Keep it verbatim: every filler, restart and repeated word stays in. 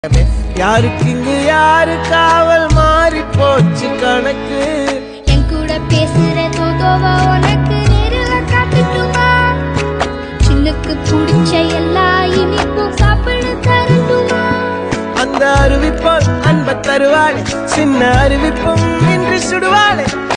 யாருக்கு இங்கு யாரு காவல் மாறி போச்சு கணக்கு என் கூட பேசுற தோதோவா உனக்கு நேரில காட்டுட்டுமா சின்னுக்கு பிடிச்ச எல்லா இனிப்பும் சாப்பிட தரட்டுமா அந்த அறிவிப்போல் அன்ப தருவாளே சின்ன அறிவிப்பும் இன்று சுடுவாளே